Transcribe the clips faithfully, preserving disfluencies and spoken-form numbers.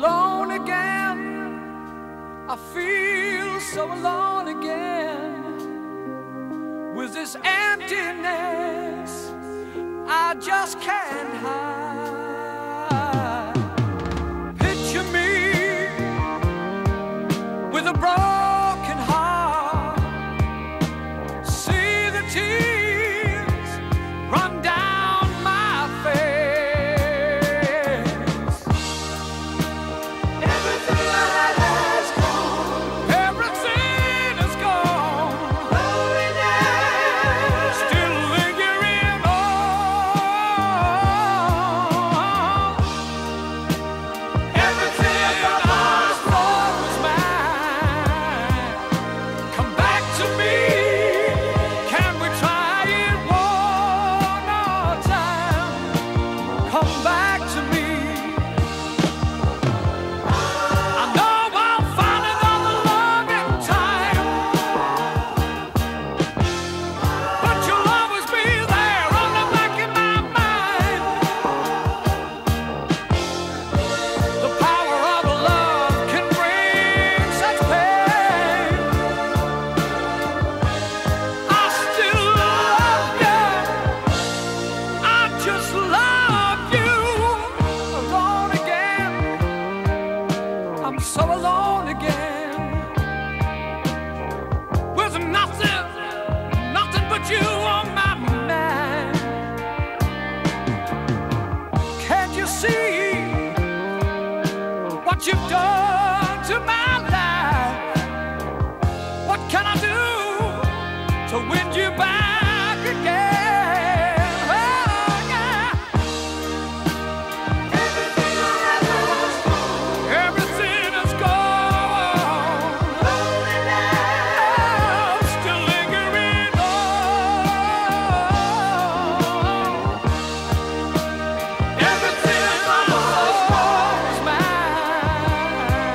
alone again. I feel so alone again. With this emptiness I just can't hide. Picture me with a broken heart. See the tears run down my face. Everything I had has gone. Everything is gone. Loneliness still lingering on. Everything I thought was mine. Come back to me. Can we try it one more time? Come back to me. I know I'll find another love in time, but you'll always be there on the back of my mind. The power of love can bring such pain. I still love you. I just love you. Alone again. I'm so alone again. With nothing, nothing but you on my mind. Can't you see what you've done to my life? What can I do to win you back again? Oh, yeah. Everything I have has gone. Everything is gone. Loneliness still lingering on. Everything I thought was mine.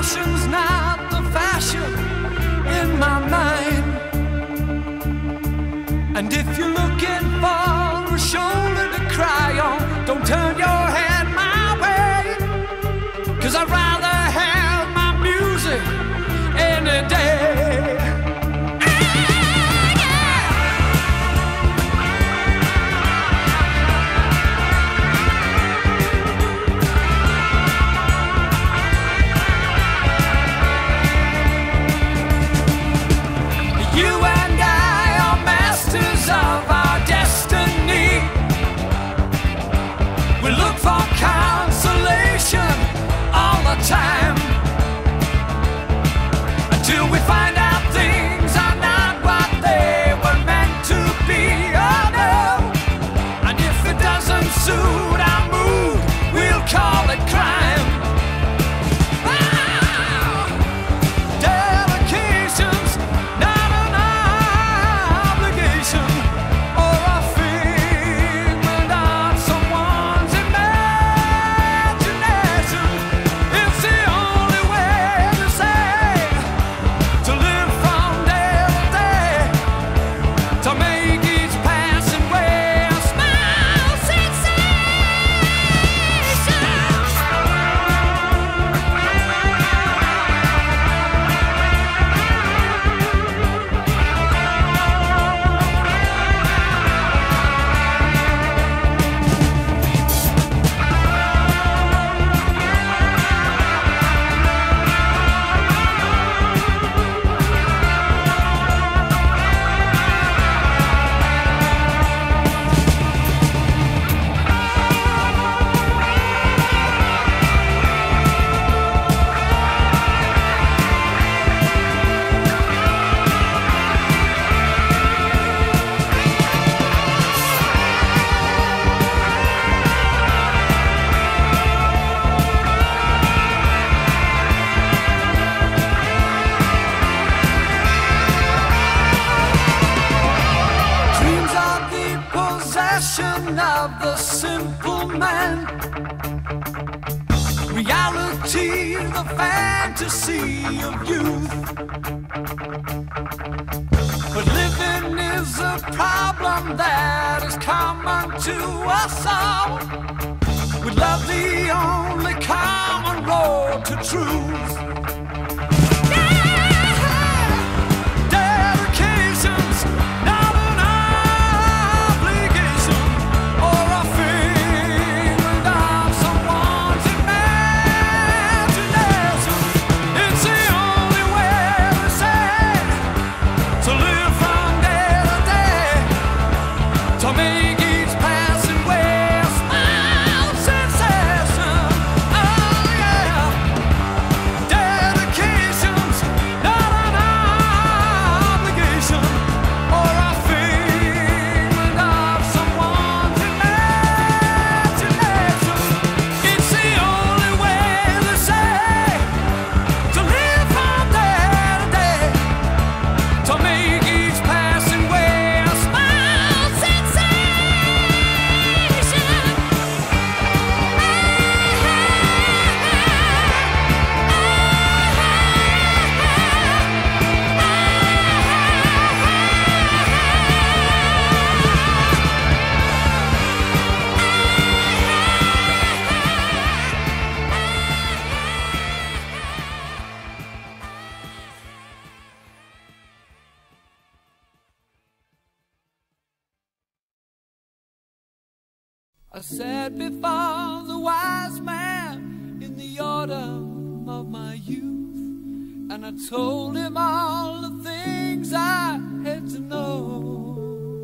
passion's not the fashion in my mind. And if you're looking for a shoulder to cry on, don't turn your head my way, 'cause I'd rather have my music any day. Consolation all the time until we find out things are not what they were meant to be. Oh no! And if it doesn't suit our mood, we'll call it crime. Ah! Dedication's not an obligation or a figment of someone's imagination. It's the only way to say, to live from day to day, to make each passing way a small sensation. Dreams are the possession of the simple man. Reality, the fantasy of youth. But living is a problem that is common to us all. With love the only common road to truth. Dedication's not an obligation or a figment of someone's imagination. It's the only way to say, to live from day to day, to make each passing way a small sensation. Oh yeah. Dedication's not an obligation or a figment of someone's imagination. It's the only way to say, to live from day to day, to make each passing way a small sensation. I sat before the wise man in the autumn of my youth, and I told him all the things I had to know.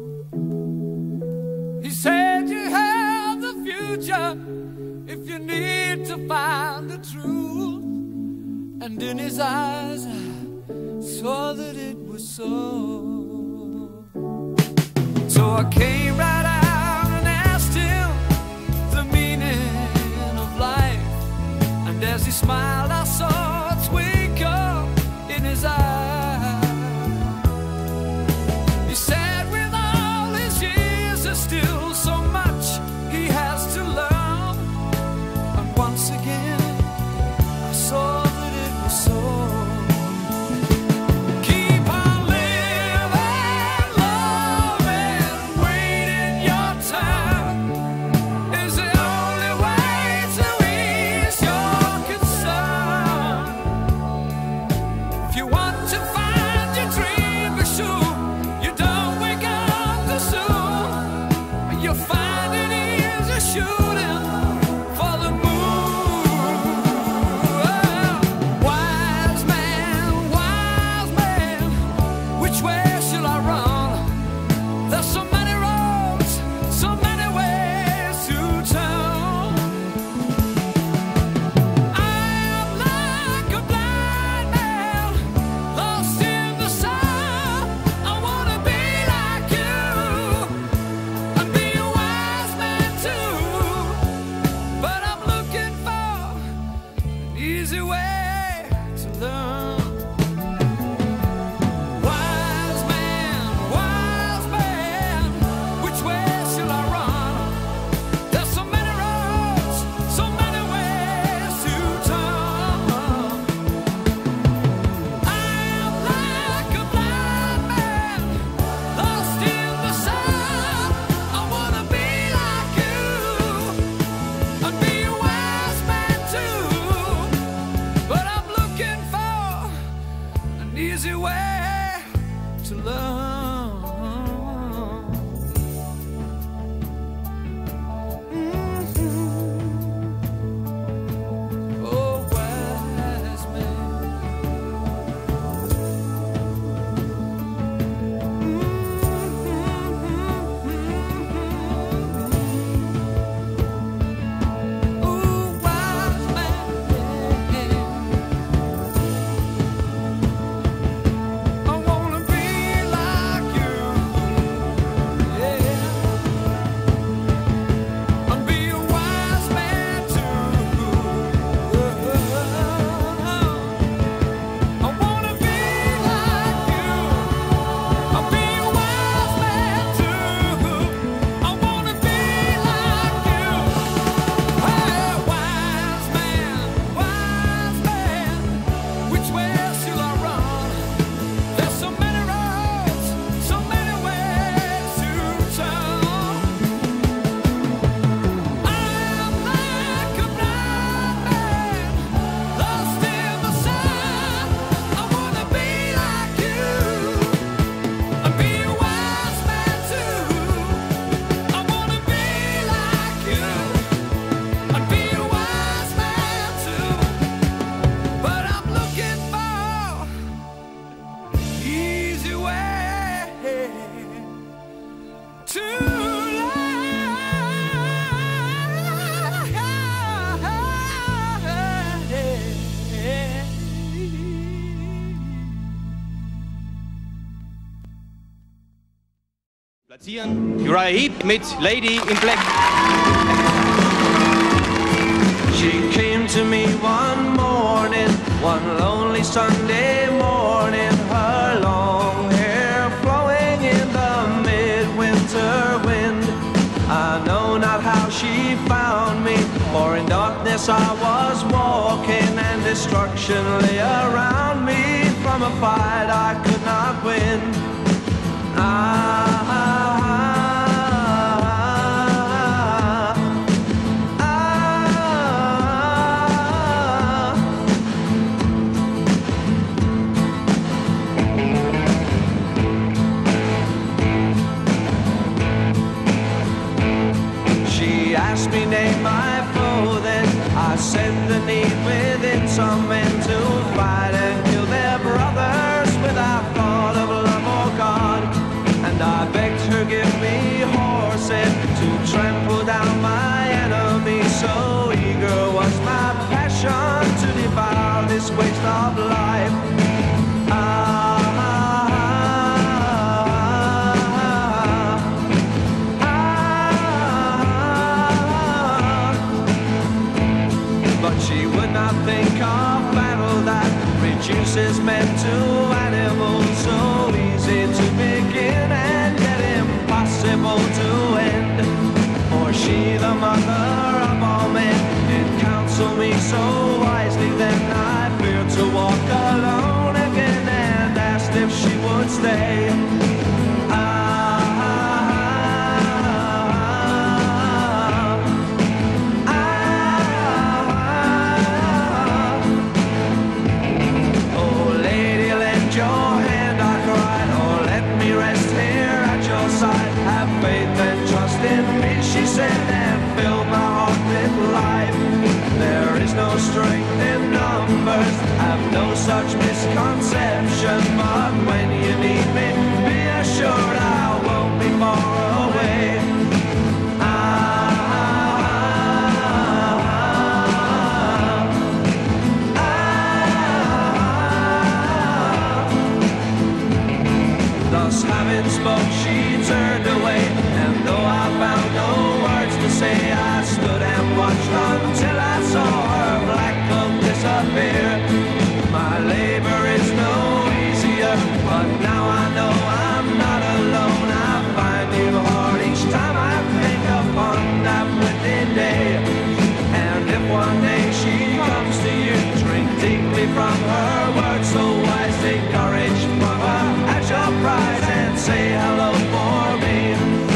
He said you have the future if you need to find the truth, and in his eyes I saw that it was so. So I came right out and asked him the meaning of life, and as he smiled I saw a twinkle in his eyes. He said with all his years there's still so much he has to learn, and once again I saw that it was learn. Wise man, wise man, which way shall I run? There's so many roads, so many ways to turn. I am like a blind man, lost in the sun. I wanna be like you and be a wise man too. But I'm looking for an easy way to learn. Mhm. Oh, wise man. Ooh, wise man. I wanna be like you, yeah, and be a wise man too. I wanna be like you, I'll be a wise man too. I wanna be like you. Hey, wise man, wise man, which way shall I run? There's so many roads, so many ways to turn. I am like a blind man, lost in the sun. I wanna be like you and be a wise man too. I wanna be like you and be a wise man too. But I'm looking for easy way to Platzieren Uriah Heep mit Lady in Black. She came to me one morning, one lonely Sunday morning, her long hair flowing in the midwinter wind. I know not how she found me, for in darkness I was walking, and destruction lay around me from a fight I could not win. Ah, she asked me name my foe, then I said the need within some men to fight and kill their brothers without thought of love or God. And I begged her give me horses to trample down my enemies. So eager was my passion to devour this waste of life. Ah, but she would not think of battle that reduces men to animals, so easy to begin and yet impossible to end. For she, the mother of all men, did counsel me so wisely, then I feared to walk alone again and asked if she would stay. She said, and filled my heart with life. There is no strength in numbers, have no such misconception. But when you need me, be assured I won't be far away. Ah, ah, ah. Thus having spoke, she turned away, and though I found no words to say, I stood and watched until I saw her black cloak disappear. My from her. Words so wise, take courage from her. At your prize and say hello for me.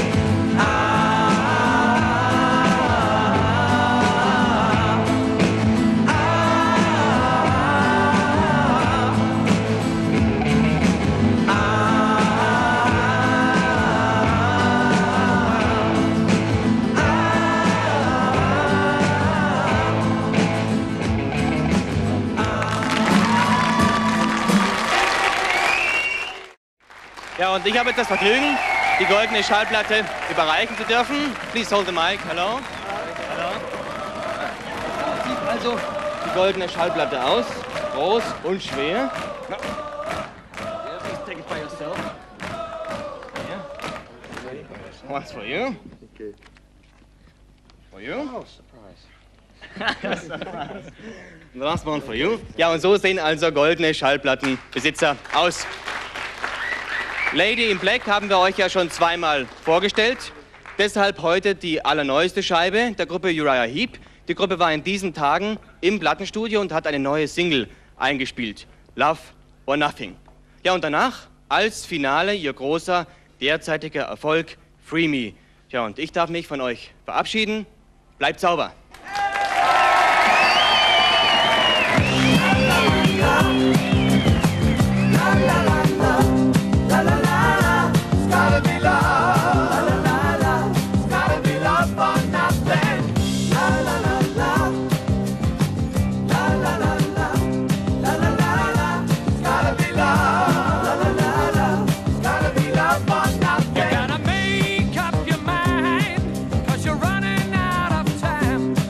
Ja, und ich habe jetzt das Vergnügen, die goldene Schallplatte überreichen zu dürfen. Please hold the mic. Hello. Hello. Sieht also die goldene Schallplatte aus. Groß und schwer. No. Please take it by yourself. Yeah. One's for you. Okay. For you. Oh, surprise. Surprise. The last one for you. Ja, und so sehen also goldene Schallplattenbesitzer aus. Lady in Black haben wir euch ja schon zweimal vorgestellt. Deshalb heute die allerneueste Scheibe der Gruppe Uriah Heep. Die Gruppe war in diesen Tagen im Plattenstudio und hat eine neue Single eingespielt. Love or Nothing. Ja, und danach als Finale ihr großer derzeitiger Erfolg Free Me. Ja, und ich darf mich von euch verabschieden. Bleibt sauber. You gotta make up your mind, 'cause you're running out of time.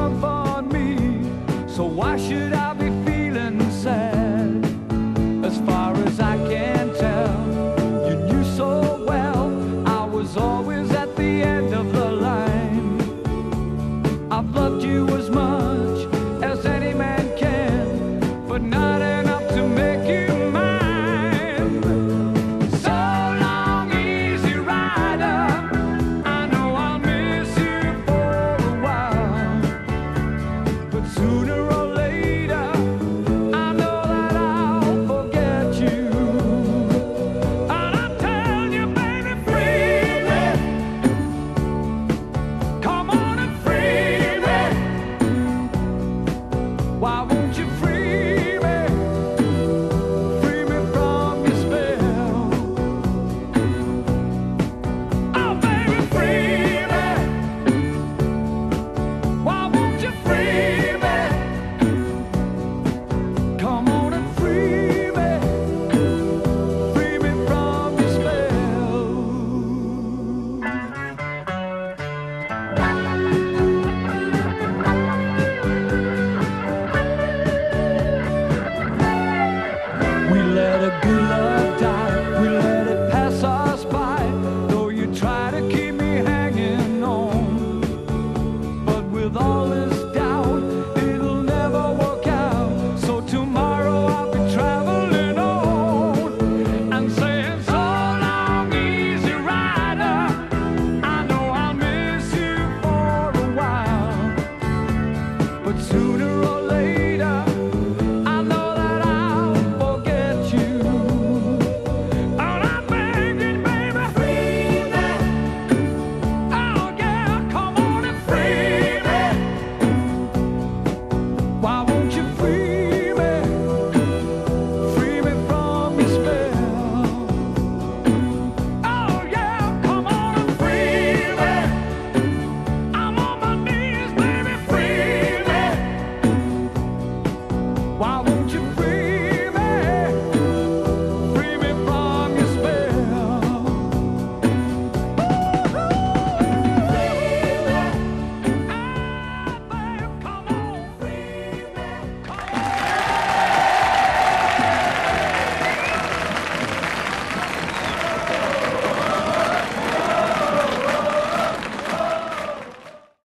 love on me, so why should I be feeling sad? As far as I can tell, you knew so well I was always at the end of the line. I've loved you as much as any man can, but not enough to make you mine. So long, easy rider, I know I'll miss you for a while, but sooner or later I know that I'll forget you. And I tell you, baby, free me. Come on and free me. Why won't you free me? Free me from your spell. Oh, baby, free me. Why won't you free me? Come on and free me. Free me from your spell. We let a good love die, we let it pass us by, though you try to keep me hanging on. But with all this doubt, it'll never work out. So tomorrow I'll be traveling on and saying, so long, easy rider. I know I'll miss you for a while, but soon